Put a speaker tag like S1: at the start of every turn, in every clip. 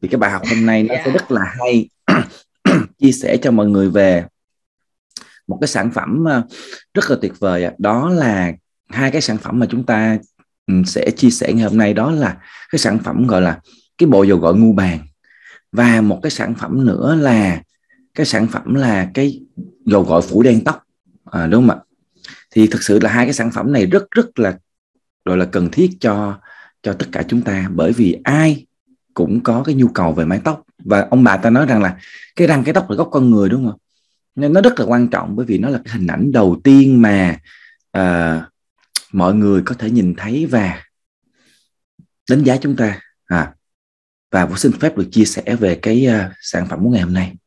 S1: Vì cái bài học hôm nay nó sẽ
S2: Dạ.
S1: rất là hay. Chia sẻ cho mọi người về một cái sản phẩm rất là tuyệt vời. Đó là hai cái sản phẩm mà chúng ta sẽ chia sẻ ngày hôm nay. Đó là cái sản phẩm gọi là cái bộ dầu gội ngu bàn, và một cái sản phẩm nữa là cái sản phẩm là cái dầu gội phủ đen tóc, đúng không ạ? Thì thực sự là hai cái sản phẩm này rất rất là gọi là cần thiết cho tất cả chúng ta, bởi vì ai cũng có cái nhu cầu về mái tóc. Và ông bà ta nói rằng là cái răng cái tóc là gốc con người, đúng không? Nên nó rất là quan trọng, bởi vì nó là cái hình ảnh đầu tiên mà mọi người có thể nhìn thấy và đánh giá chúng ta. Và Vũ xin phép được chia sẻ về cái sản phẩm của ngày hôm nay.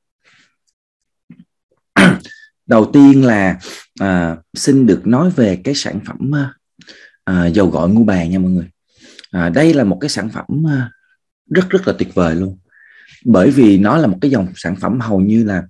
S1: Đầu tiên là xin được nói về cái sản phẩm dầu gội ngu bàn nha mọi người. Đây là một cái sản phẩm rất rất là tuyệt vời luôn, bởi vì nó là một cái dòng sản phẩm hầu như là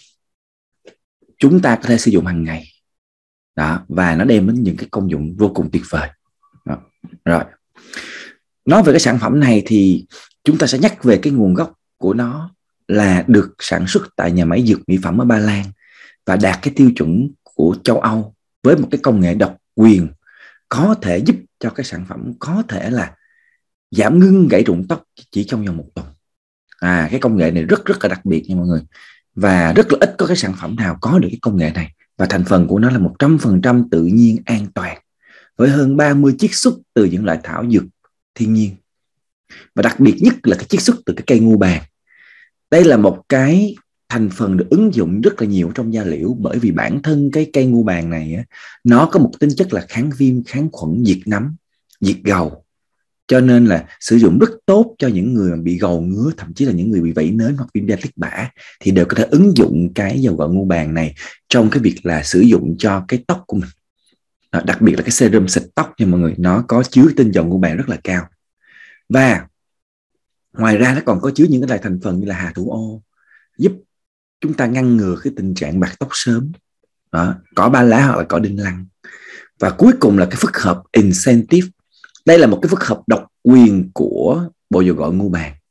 S1: chúng ta có thể sử dụng hàng ngày đó, và nó đem đến những cái công dụng vô cùng tuyệt vời đó. Rồi, nói về cái sản phẩm này thì chúng ta sẽ nhắc về cái nguồn gốc của nó là được sản xuất tại nhà máy dược mỹ phẩm ở Ba Lan và đạt cái tiêu chuẩn của châu Âu, với một cái công nghệ độc quyền có thể giúp cho cái sản phẩm có thể là giảm ngưng gãy rụng tóc chỉ trong vòng 1 tuần. Cái công nghệ này rất rất là đặc biệt nha mọi người, và rất là ít có cái sản phẩm nào có được cái công nghệ này. Và thành phần của nó là 100% tự nhiên, an toàn, với hơn 30 chiết xuất từ những loại thảo dược thiên nhiên. Và đặc biệt nhất là cái chiết xuất từ cái cây ngu bàn. Đây là một cái thành phần được ứng dụng rất là nhiều trong da liễu, bởi vì bản thân cái cây ngu bàn này nó có một tính chất là kháng viêm, kháng khuẩn, diệt nấm, diệt gầu. Cho nên là sử dụng rất tốt cho những người bị gầu ngứa, thậm chí là những người bị vẩy nến hoặc viêm da tích bã, thì đều có thể ứng dụng cái dầu gội ngu bàn này trong cái việc là sử dụng cho cái tóc của mình. Đặc biệt là cái serum xịt tóc nha mọi người, nó có chứa tinh dầu ngu bàn rất là cao. Và ngoài ra nó còn có chứa những cái loại thành phần như là hà thủ ô, giúp chúng ta ngăn ngừa cái tình trạng bạc tóc sớm, cỏ ba lá hoặc là cỏ đinh lăng. Và cuối cùng là cái phức hợp incentive. Đây là một cái phức hợp độc quyền của bộ dầu gội ngu bàn.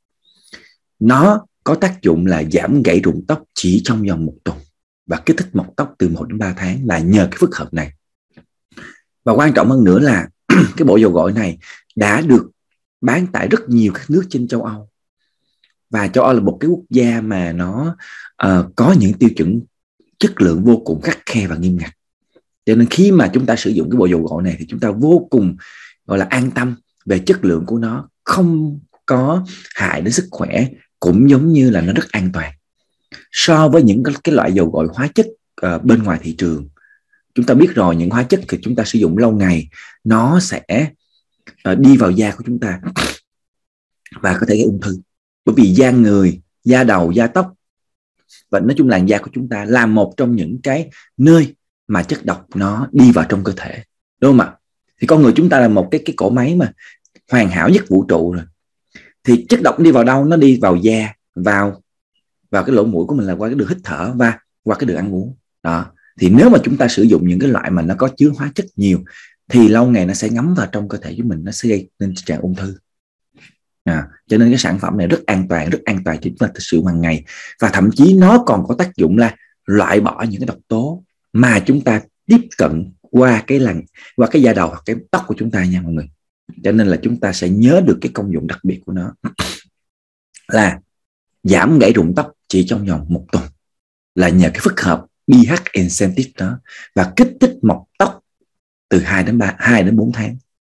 S1: Nó có tác dụng là giảm gãy rụng tóc chỉ trong vòng 1 tuần và kích thích mọc tóc từ 1 đến 3 tháng là nhờ cái phức hợp này. Và quan trọng hơn nữa là cái bộ dầu gội này đã được bán tại rất nhiều các nước trên châu Âu. Và châu Âu là một cái quốc gia mà nó có những tiêu chuẩn chất lượng vô cùng khắt khe và nghiêm ngặt. Cho nên khi mà chúng ta sử dụng cái bộ dầu gội này thì chúng ta vô cùng gọi là an tâm về chất lượng của nó, không có hại đến sức khỏe, cũng giống như là nó rất an toàn so với những cái loại dầu gội hóa chất bên ngoài thị trường. Chúng ta biết rồi, những hóa chất thì chúng ta sử dụng lâu ngày nó sẽ đi vào da của chúng ta và có thể gây ung thư, bởi vì da người, da đầu, da tóc và nói chung làn da của chúng ta là một trong những cái nơi mà chất độc nó đi vào trong cơ thể, đúng không ạ? Thì con người chúng ta là một cái cỗ máy mà hoàn hảo nhất vũ trụ rồi. Thì chất độc đi vào đâu? Nó đi vào da, vào cái lỗ mũi của mình là qua cái đường hít thở và qua cái đường ăn uống đó. Thì nếu mà chúng ta sử dụng những cái loại mà nó có chứa hóa chất nhiều thì lâu ngày nó sẽ ngấm vào trong cơ thể của mình, nó sẽ gây nên tình trạng ung thư. Cho nên cái sản phẩm này rất an toàn cho chúng ta sử dụng hàng ngày. Và thậm chí nó còn có tác dụng là loại bỏ những cái độc tố mà chúng ta tiếp cận qua cái da đầu hoặc cái tóc của chúng ta nha mọi người. Cho nên là chúng ta sẽ nhớ được cái công dụng đặc biệt của nó là giảm gãy rụng tóc chỉ trong vòng 1 tuần là nhờ cái phức hợp pH incentive đó, và kích thích mọc tóc từ 2 đến 4 tháng.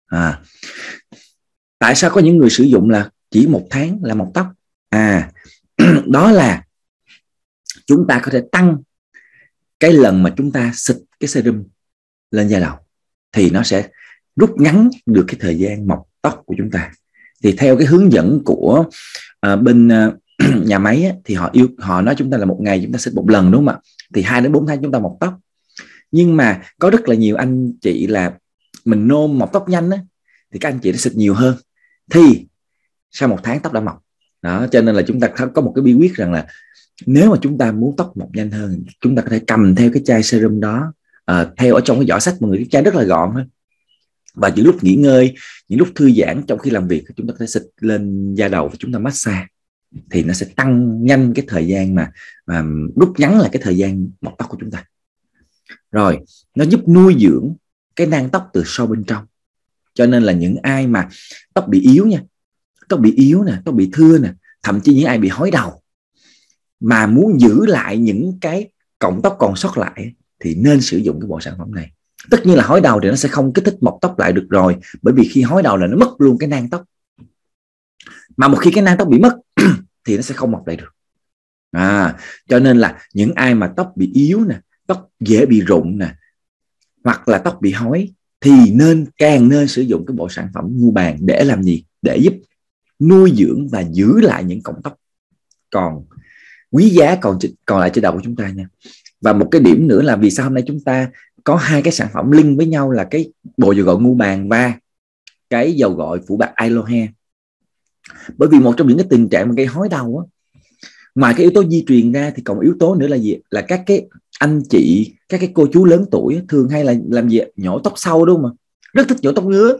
S1: Tại sao có những người sử dụng là chỉ 1 tháng là mọc tóc? Đó là chúng ta có thể tăng cái lần mà chúng ta xịt cái serum lên da đầu thì nó sẽ rút ngắn được cái thời gian mọc tóc của chúng ta. Thì theo cái hướng dẫn của bên nhà máy thì họ nói chúng ta là 1 ngày chúng ta xịt 1 lần, đúng không ạ? Thì 2 đến 4 tháng chúng ta mọc tóc. Nhưng mà có rất là nhiều anh chị là mình nôn mọc tóc nhanh thì các anh chị đã xịt nhiều hơn, thì sau 1 tháng tóc đã mọc đó. Cho nên là chúng ta có một cái bí quyết rằng là nếu mà chúng ta muốn tóc mọc nhanh hơn, chúng ta có thể cầm theo cái chai serum đó, theo ở trong cái giỏ sách mọi người, cái chai rất là gọn thôi. Và những lúc nghỉ ngơi, những lúc thư giãn trong khi làm việc, chúng ta có thể xịt lên da đầu và chúng ta massage thì nó sẽ tăng nhanh cái thời gian mà rút ngắn lại cái thời gian mọc tóc của chúng ta. Rồi nó giúp nuôi dưỡng cái nang tóc từ sâu bên trong. Cho nên là những ai mà tóc bị yếu nha, tóc bị yếu nè, tóc bị thưa nè, thậm chí những ai bị hói đầu mà muốn giữ lại những cái cọng tóc còn sót lại thì nên sử dụng cái bộ sản phẩm này. Tất nhiên là hói đầu thì nó sẽ không kích thích mọc tóc lại được rồi, bởi vì khi hói đầu là nó mất luôn cái nang tóc. Mà một khi cái nang tóc bị mất thì nó sẽ không mọc lại được. Cho nên là những ai mà tóc bị yếu nè, tóc dễ bị rụng nè, hoặc là tóc bị hói thì càng nên sử dụng cái bộ sản phẩm ngu bàn để làm gì? Để giúp nuôi dưỡng và giữ lại những cọng tóc còn quý giá còn lại trên đầu của chúng ta nha. Và một cái điểm nữa là vì sao hôm nay chúng ta có hai cái sản phẩm link với nhau là cái bộ dầu gội ngu bàn và cái dầu gội phủ bạc Aloe. Bởi vì một trong những cái tình trạng mà gây hói đầu á, ngoài cái yếu tố di truyền ra thì còn yếu tố nữa là gì? Là các cái anh chị, các cái cô chú lớn tuổi thường hay là làm gì? Nhổ tóc sau, đúng không? Rất thích nhổ tóc ngứa.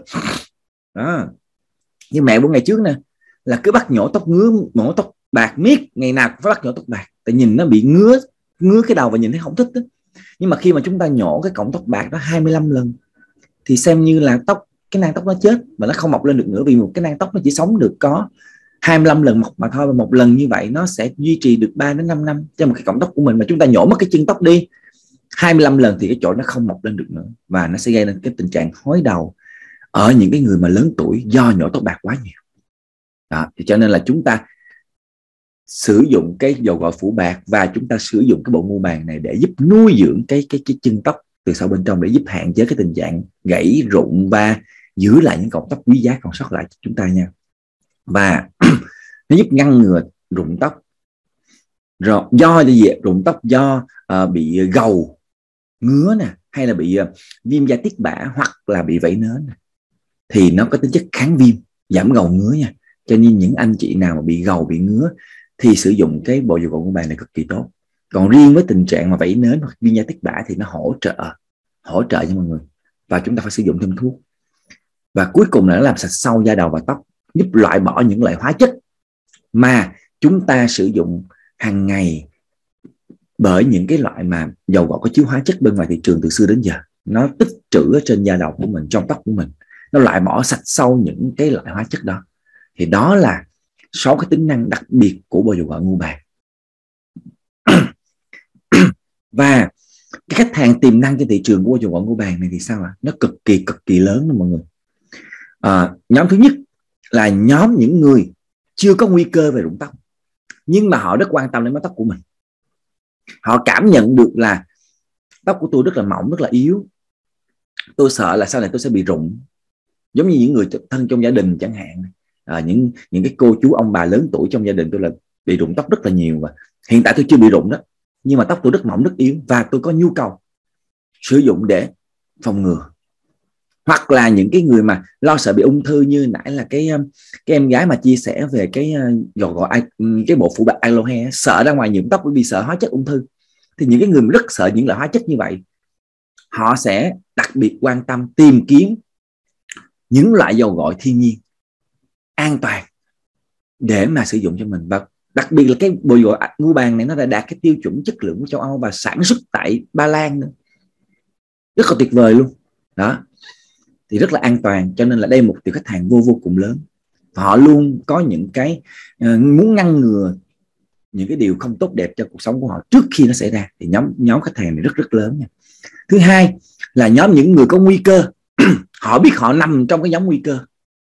S1: Như mẹ của ngày trước nè, là cứ bắt nhổ tóc ngứa, nhổ tóc bạc miết, ngày nào cũng phải bắt nhổ tóc bạc, tại nhìn nó bị ngứa cái đầu và nhìn thấy không thích đó. Nhưng mà khi mà chúng ta nhổ cái cọng tóc bạc đó 25 lần thì xem như là cái nang tóc nó chết và nó không mọc lên được nữa, vì một cái nang tóc nó chỉ sống được có 25 lần mọc mà thôi, và một lần như vậy nó sẽ duy trì được 3 đến 5 năm cho một cái cọng tóc của mình. Mà chúng ta nhổ mất cái chân tóc đi 25 lần thì cái chỗ nó không mọc lên được nữa, và nó sẽ gây nên cái tình trạng hói đầu ở những cái người mà lớn tuổi do nhổ tóc bạc quá nhiều. Đó, thì cho nên là chúng ta sử dụng cái dầu gội phủ bạc và chúng ta sử dụng cái bộ ngu bàn này để giúp nuôi dưỡng cái chân tóc từ sau bên trong, để giúp hạn chế cái tình trạng gãy rụng và giữ lại những cọng tóc quý giá còn sót lại cho chúng ta nha. Và nó giúp ngăn ngừa rụng tóc. Rồi do gì? Rụng tóc do bị gầu, ngứa nè, hay là bị viêm da tiết bã, hoặc là bị vảy nến, thì nó có tính chất kháng viêm, giảm gầu ngứa nha. Cho nên những anh chị nào mà bị gầu, bị ngứa thì sử dụng cái bộ dầu gội ngu bàn này cực kỳ tốt. Còn riêng với tình trạng mà vảy nến hoặc viêm da tiết bã thì nó hỗ trợ cho mọi người, và chúng ta phải sử dụng thêm thuốc. Và cuối cùng là nó làm sạch sâu da đầu và tóc, giúp loại bỏ những loại hóa chất mà chúng ta sử dụng hàng ngày, bởi những cái loại mà dầu gội có chứa hóa chất bên ngoài thị trường từ xưa đến giờ nó tích trữ ở trên da đầu của mình, trong tóc của mình, nó loại bỏ sạch sâu những cái loại hóa chất đó. Thì đó là 6 cái tính năng đặc biệt của bộ dầu gội ngu bàn. Và cái khách hàng tiềm năng trên thị trường của bộ dầu gội ngu bàn này thì sao ạ? Nó cực kỳ lớn đó mọi người. Nhóm thứ nhất là nhóm những người chưa có nguy cơ về rụng tóc, nhưng mà họ rất quan tâm đến mái tóc của mình. Họ cảm nhận được là tóc của tôi rất là mỏng, rất là yếu, tôi sợ là sau này tôi sẽ bị rụng. Giống như những người thân trong gia đình chẳng hạn, những cái cô chú ông bà lớn tuổi trong gia đình tôi là bị rụng tóc rất là nhiều, và hiện tại tôi chưa bị rụng đó, nhưng mà tóc tôi rất mỏng, rất yếu, và tôi có nhu cầu sử dụng để phòng ngừa. Hoặc là những cái người mà lo sợ bị ung thư, như nãy là cái em gái mà chia sẻ về cái dầu gội cái bộ phủ bạc Aloe, sợ ra ngoài nhuộm tóc bởi vì sợ hóa chất ung thư. Thì những cái người mà rất sợ những loại hóa chất như vậy, họ sẽ đặc biệt quan tâm tìm kiếm những loại dầu gội thiên nhiên an toàn để mà sử dụng cho mình. Và đặc biệt là cái bộ dầu gội ngu bàn này nó đã đạt cái tiêu chuẩn chất lượng của châu Âu và sản xuất tại Ba Lan nữa, rất là tuyệt vời luôn đó. Thì rất là an toàn, cho nên là đây một tiểu khách hàng vô cùng lớn. Họ luôn có những cái muốn ngăn ngừa những cái điều không tốt đẹp cho cuộc sống của họ trước khi nó xảy ra, thì nhóm khách hàng này rất lớn nha. Thứ hai là nhóm những người có nguy cơ. Họ biết họ nằm trong cái nhóm nguy cơ.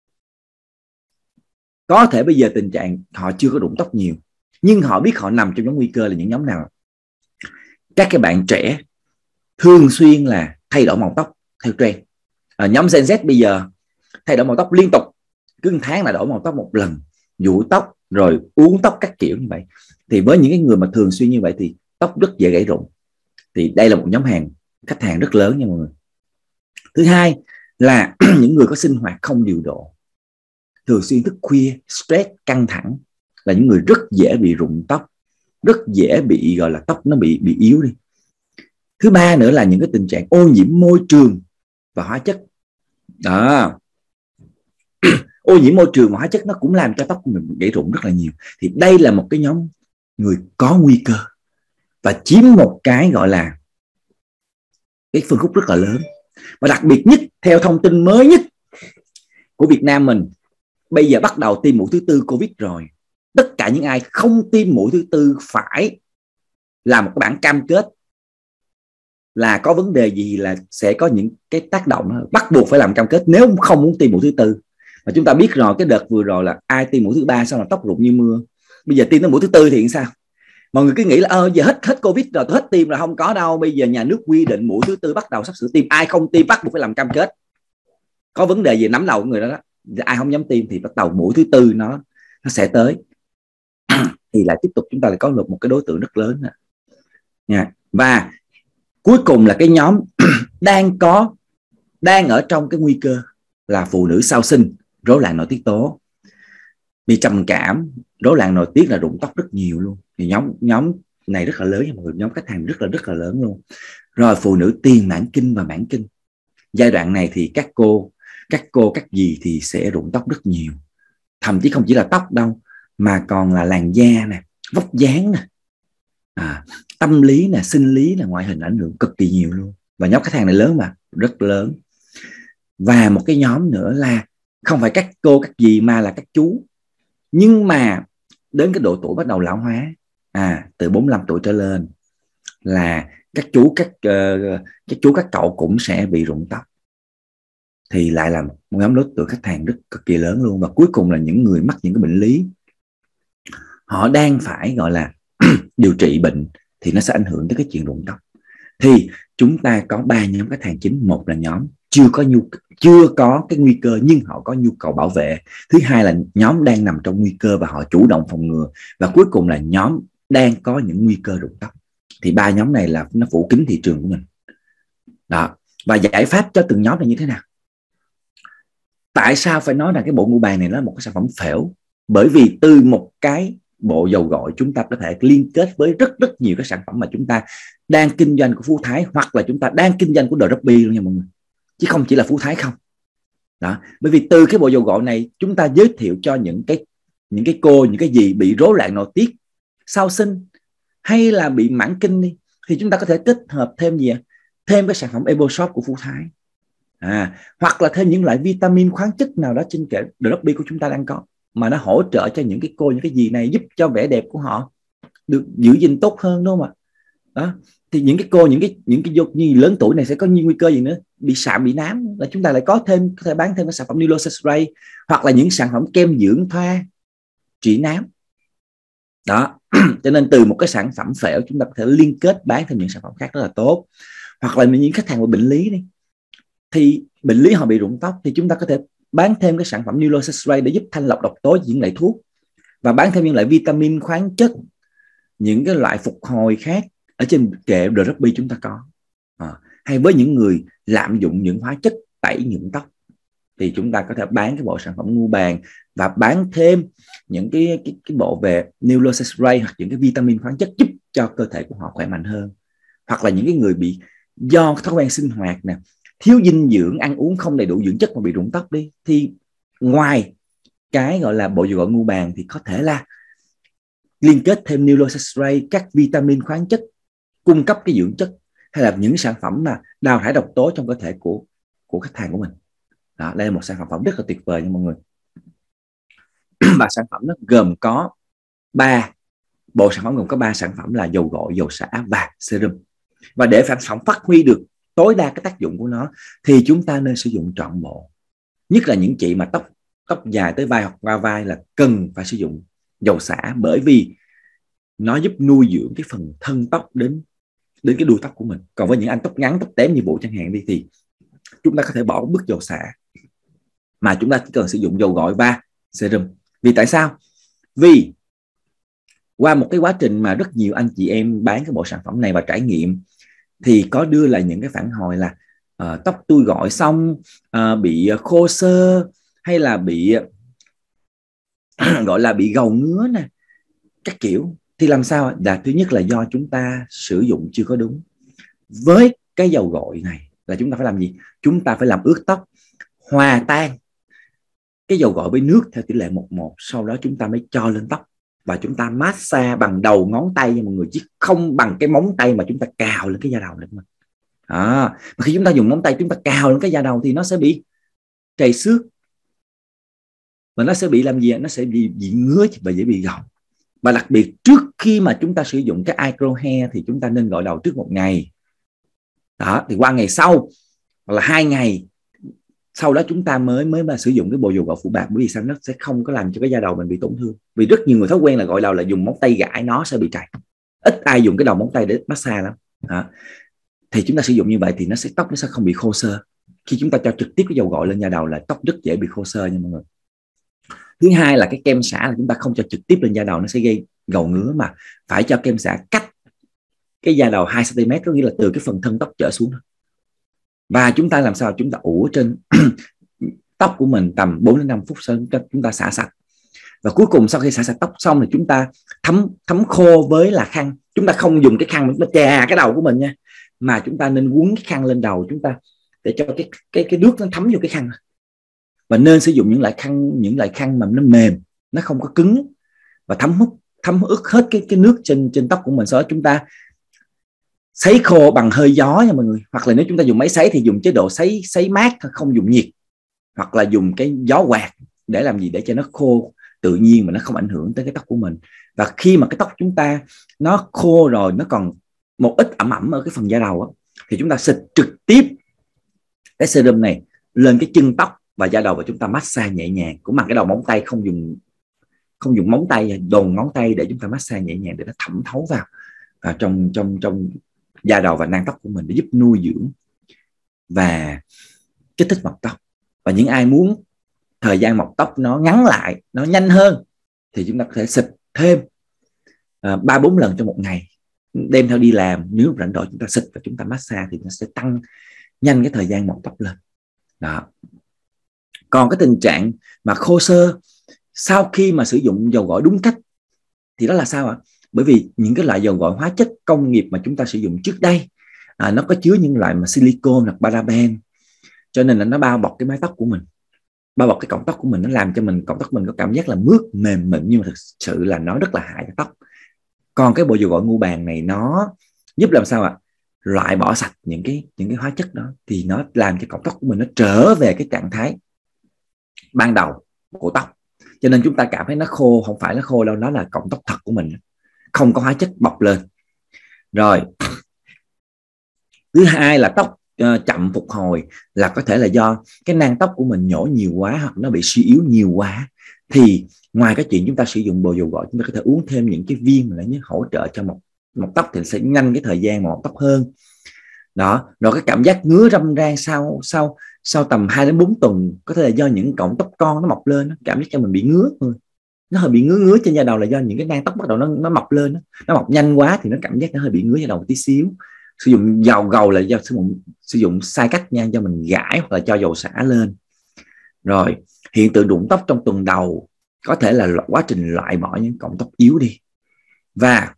S1: Có thể bây giờ tình trạng họ chưa có rụng tóc nhiều, nhưng họ biết họ nằm trong nhóm nguy cơ là những nhóm nào? Các cái bạn trẻ thường xuyên là thay đổi màu tóc theo trend. Nhóm Gen Z bây giờ thay đổi màu tóc liên tục, cứ 1 tháng là đổi màu tóc một lần, dụ tóc rồi uốn tóc các kiểu như vậy. Thì với những cái người mà thường xuyên như vậy thì tóc rất dễ gãy rụng. Thì đây là một nhóm khách hàng rất lớn nha mọi người. Thứ hai là những người có sinh hoạt không điều độ, thường xuyên thức khuya, stress, căng thẳng, là những người rất dễ bị rụng tóc, rất dễ bị gọi là tóc nó bị yếu đi. Thứ ba nữa là những cái tình trạng ô nhiễm môi trường và hóa chất đó. ô nhiễm môi trường và hóa chất nó cũng làm cho tóc của mình gãy rụng rất là nhiều. Thì đây là một cái nhóm người có nguy cơ và chiếm một cái gọi là cái phân khúc rất là lớn. Và đặc biệt nhất, theo thông tin mới nhất của Việt Nam mình, bây giờ bắt đầu tiêm mũi thứ tư Covid rồi. Tất cả những ai không tiêm mũi thứ tư phải làm một cái bản cam kết là có vấn đề gì là sẽ có những cái tác động, bắt buộc phải làm cam kết nếu không muốn tiêm mũi thứ tư. Và chúng ta biết rồi, cái đợt vừa rồi là ai tiêm mũi thứ ba sao là tóc rụng như mưa. Bây giờ tiêm tới mũi thứ tư thì sao? Mọi người cứ nghĩ là giờ hết Covid rồi, hết tiêm rồi. Không có đâu. Bây giờ nhà nước quy định mũi thứ tư bắt đầu sắp sửa tiêm, ai không tiêm bắt buộc phải làm cam kết. Có vấn đề gì nắm đầu của người đó đó. Ai không dám tiêm thì bắt đầu mũi thứ tư nó sẽ tới. Thì lại tiếp tục chúng ta lại có được một cái đối tượng rất lớn nha. Và cuối cùng là cái nhóm đang ở trong cái nguy cơ là phụ nữ sau sinh, rối loạn nội tiết tố, bị trầm cảm, rối loạn nội tiết là rụng tóc rất nhiều luôn. Thì nhóm này rất là lớn nha mọi người, nhóm khách hàng rất là lớn luôn. Rồi phụ nữ tiền mãn kinh và mãn kinh, giai đoạn này thì các cô các dì thì sẽ rụng tóc rất nhiều, thậm chí không chỉ là tóc đâu mà còn là làn da nè, vóc dáng nè, tâm lý nè, sinh lý là ngoại hình ảnh hưởng cực kỳ nhiều luôn. Và nhóm khách hàng này lớn mà, rất lớn. Và một cái nhóm nữa là không phải các cô các dì mà là các chú, nhưng mà đến cái độ tuổi bắt đầu lão hóa, từ 45 tuổi trở lên là các chú các cậu cũng sẽ bị rụng tóc. Thì lại là một nhóm đối tượng khách hàng rất cực kỳ lớn luôn. Và cuối cùng là những người mắc những cái bệnh lý, họ đang phải gọi là điều trị bệnh thì nó sẽ ảnh hưởng tới cái chuyện rụng tóc. Thì chúng ta có 3 nhóm khách hàng chính. Một là nhóm chưa có cái nguy cơ nhưng họ có nhu cầu bảo vệ. Thứ hai là nhóm đang nằm trong nguy cơ và họ chủ động phòng ngừa. Và cuối cùng là nhóm đang có những nguy cơ rụng tóc. Thì 3 nhóm này là nó phủ kín thị trường của mình đó. Và giải pháp cho từng nhóm là như thế nào? Tại sao phải nói rằng cái bộ Ngũ Bàn này nó là một cái sản phẩm phễu? Bởi vì từ một cái bộ dầu gội chúng ta có thể liên kết với rất nhiều các sản phẩm mà chúng ta đang kinh doanh của Phú Thái, hoặc là chúng ta đang kinh doanh của The Ruby luôn nha mọi người, chứ không chỉ là Phú Thái không đó. Bởi vì từ cái bộ dầu gội này chúng ta giới thiệu cho những cái cô, những cái gì bị rối loạn nội tiết sau sinh hay là bị mãn kinh đi, thì chúng ta có thể kết hợp thêm gì ạ? Thêm cái sản phẩm EvoShop của Phú Thái, hoặc là thêm những loại vitamin khoáng chất nào đó trên kệ The Ruby của chúng ta đang có, mà nó hỗ trợ cho những cái cô, những cái gì này, giúp cho vẻ đẹp của họ được giữ gìn tốt hơn, đúng không ạ? Đó. Thì những cái cô, những cái như lớn tuổi này sẽ có nguy cơ gì nữa, bị sạm, bị nám, là chúng ta lại có thể bán thêm cái sản phẩm Nilosa Spray, hoặc là những sản phẩm kem dưỡng thoa trị nám đó. Cho nên từ một cái sản phẩm phễu chúng ta có thể liên kết bán thêm những sản phẩm khác rất là tốt. Hoặc là những khách hàng bị bệnh lý đi, thì bệnh lý họ bị rụng tóc thì chúng ta có thể bán thêm cái sản phẩm Nilosa Spray để giúp thanh lọc độc tố, những loại thuốc, và bán thêm những loại vitamin khoáng chất, những cái loại phục hồi khác ở trên kệ The Ruby chúng ta có. Hay với những người lạm dụng những hóa chất tẩy nhuộm tóc thì chúng ta có thể bán cái bộ sản phẩm Ngũ Bàn và bán thêm những cái bộ về Nilosa Spray hoặc những cái vitamin khoáng chất giúp cho cơ thể của họ khỏe mạnh hơn. Hoặc là những cái người bị do thói quen sinh hoạt nè, thiếu dinh dưỡng, ăn uống không đầy đủ dưỡng chất mà bị rụng tóc đi, thì ngoài cái gọi là bộ dầu gội Ngũ Bàn thì có thể là liên kết thêm Nilosa Spray, các vitamin khoáng chất cung cấp cái dưỡng chất, hay là những sản phẩm mà đào thải độc tố trong cơ thể của khách hàng của mình đó. Đây là một sản phẩm rất là tuyệt vời nha mọi người. Và sản phẩm nó gồm có bộ sản phẩm gồm có 3 sản phẩm là dầu gội, dầu xả và serum. Và để sản phẩm phát huy được tối đa cái tác dụng của nó thì chúng ta nên sử dụng trọn bộ. Nhất là những chị mà tóc dài tới vai hoặc qua vai là cần phải sử dụng dầu xả, bởi vì nó giúp nuôi dưỡng cái phần thân tóc đến cái đuôi tóc của mình. Còn với những anh tóc ngắn, tóc tém như Vũ chẳng hạn đi, thì chúng ta có thể bỏ bước dầu xả mà chúng ta chỉ cần sử dụng dầu gội và serum. Vì tại sao? Vì qua một cái quá trình mà rất nhiều anh chị em bán cái bộ sản phẩm này và trải nghiệm thì có đưa lại những cái phản hồi là tóc tôi gội xong bị khô xơ, hay là bị gọi là bị gầu ngứa nè, các kiểu. Thì làm sao? Là thứ nhất là do chúng ta sử dụng chưa có đúng. Với cái dầu gội này là chúng ta phải làm gì? Chúng ta phải làm ướt tóc, hòa tan cái dầu gội với nước theo tỷ lệ 1:1, sau đó chúng ta mới cho lên tóc và chúng ta massage bằng đầu ngón tay nha mọi người, chứ không bằng cái móng tay mà chúng ta cào lên cái da đầu lên. Mà khi chúng ta dùng móng tay chúng ta cào lên cái da đầu thì nó sẽ bị trầy xước, và nó sẽ bị làm gì? Nó sẽ bị ngứa và dễ bị gọng. Và đặc biệt trước khi mà chúng ta sử dụng cái micro hair thì chúng ta nên gội đầu trước 1 ngày. Đó, thì qua ngày sau hoặc là 2 ngày sau đó chúng ta mới mà sử dụng cái bộ dầu gội phụ bạc. Bởi vì sao? Nó sẽ không có làm cho cái da đầu mình bị tổn thương. Vì rất nhiều người thói quen là gội đầu là dùng móng tay gãi, nó sẽ bị trầy. Ít ai dùng cái đầu móng tay để massage lắm. Đó. Thì chúng ta sử dụng như vậy thì tóc nó sẽ không bị khô xơ. Khi chúng ta cho trực tiếp cái dầu gội lên da đầu là tóc rất dễ bị khô xơ nha mọi người. Thứ hai là cái kem xả là chúng ta không cho trực tiếp lên da đầu, nó sẽ gây gầu ngứa, mà phải cho kem xả cách cái da đầu 2 cm, có nghĩa là từ cái phần thân tóc trở xuống. Và chúng ta làm sao? Chúng ta ủ trên tóc của mình tầm 4 đến 5 phút, sau chúng ta xả sạch. Và cuối cùng sau khi xả sạch tóc xong thì chúng ta thấm khô với là khăn. Chúng ta không dùng cái khăn nó chà cái đầu của mình nha, mà chúng ta nên quấn cái khăn lên đầu chúng ta để cho cái nước nó thấm vô cái khăn. Và nên sử dụng những loại khăn mà nó mềm, nó không có cứng và thấm ướt hết cái nước trên tóc của mình. Sau đó chúng ta sấy khô bằng hơi gió nha mọi người, hoặc là nếu chúng ta dùng máy sấy thì dùng chế độ sấy mát thôi, không dùng nhiệt, hoặc là dùng cái gió quạt để làm gì? Để cho nó khô tự nhiên mà nó không ảnh hưởng tới cái tóc của mình. Và khi mà cái tóc chúng ta nó khô rồi, nó còn một ít ẩm ẩm ở cái phần da đầu đó, thì chúng ta xịt trực tiếp cái serum này lên cái chân tóc và da đầu, và chúng ta massage nhẹ nhàng cũng bằng cái đầu móng tay, không dùng móng tay, đòn ngón tay, để chúng ta massage nhẹ nhàng để nó thẩm thấu vào trong da đầu và nang tóc của mình, để giúp nuôi dưỡng và kích thích mọc tóc. Và những ai muốn thời gian mọc tóc nó ngắn lại, nó nhanh hơn, thì chúng ta có thể xịt thêm 3-4 lần trong một ngày, đem theo đi làm. Nếu rảnh rỗi chúng ta xịt và chúng ta massage thì nó sẽ tăng nhanh cái thời gian mọc tóc lên. Đó. Còn cái tình trạng mà khô xơ sau khi mà sử dụng dầu gội đúng cách thì đó là sao ạ? Bởi vì những cái loại dầu gội hóa chất công nghiệp mà chúng ta sử dụng trước đây, nó có chứa những loại mà silicone hoặc paraben, cho nên là nó bao bọc cái mái tóc của mình, bao bọc cái cọng tóc của mình, nó làm cho cọng tóc mình có cảm giác là mướt mềm mịn, nhưng mà thực sự là nó rất là hại cho tóc. Còn cái bộ dầu gội ngu bàn này nó giúp làm sao ạ? Loại bỏ sạch những cái hóa chất đó, thì nó làm cho cọng tóc của mình nó trở về cái trạng thái ban đầu của tóc. Cho nên chúng ta cảm thấy nó khô, không phải nó khô đâu, nó là cọng tóc thật của mình, không có hóa chất bọc lên. Rồi, thứ hai là tóc chậm phục hồi là có thể là do cái nang tóc của mình nhổ nhiều quá hoặc nó bị suy yếu nhiều quá. Thì ngoài cái chuyện chúng ta sử dụng bộ dầu gội, chúng ta có thể uống thêm những cái viên mà nó hỗ trợ cho mọc tóc thì sẽ nhanh cái thời gian mọc tóc hơn. Đó, rồi cái cảm giác ngứa râm ran sau tầm 2 đến 4 tuần có thể là do những cọng tóc con nó mọc lên, cảm giác cho mình bị ngứa, nó hơi bị ngứa trên da đầu là do những cái nang tóc bắt đầu nó mọc lên, nó mọc nhanh quá thì nó cảm giác nó hơi bị ngứa da đầu một tí xíu. Sử dụng dầu gội là do sử dụng sai cách nha, do mình gãi hoặc là cho dầu xả lên. Rồi hiện tượng rụng tóc trong tuần đầu có thể là quá trình loại bỏ những cọng tóc yếu đi. Và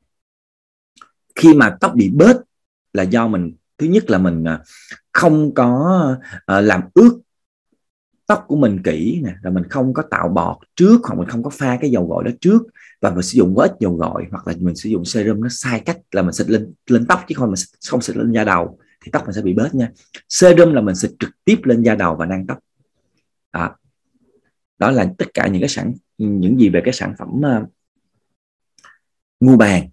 S1: khi mà tóc bị bết là do mình, thứ nhất là mình không có làm ướt tóc của mình kỹ nè, rồi mình không có tạo bọt trước, hoặc mình không có pha cái dầu gội đó trước, và mình sử dụng quá ít dầu gội, hoặc là mình sử dụng serum nó sai cách, là mình xịt lên tóc chứ không xịt lên da đầu thì tóc mình sẽ bị bết nha. Serum là mình xịt trực tiếp lên da đầu và nang tóc. Đó là tất cả những gì về cái sản phẩm ngu bàn